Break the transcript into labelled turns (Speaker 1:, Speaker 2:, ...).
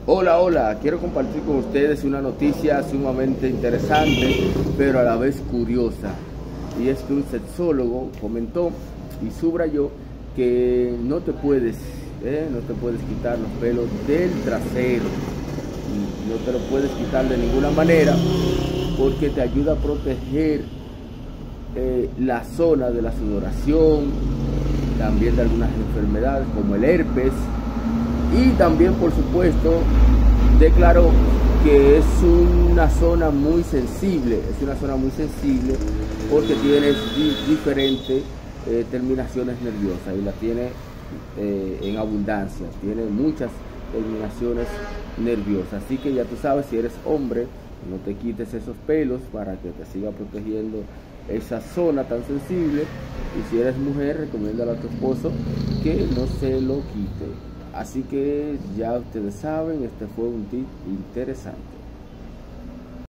Speaker 1: Hola, hola, quiero compartir con ustedes una noticia sumamente interesante, pero a la vez curiosa. Y es que un sexólogo comentó y subrayó que no te puedes quitar los pelos del trasero. No te lo puedes quitar de ninguna manera porque te ayuda a proteger la zona de la sudoración, también de algunas enfermedades como el herpes. Y también, por supuesto, declaró que es una zona muy sensible, porque tiene diferentes terminaciones nerviosas y la tiene en abundancia, tiene muchas terminaciones nerviosas. Así que ya tú sabes, si eres hombre, no te quites esos pelos para que te siga protegiendo esa zona tan sensible. Y si eres mujer, recomiéndale a tu esposo que no se lo quite. Así que ya ustedes saben, este fue un tip interesante.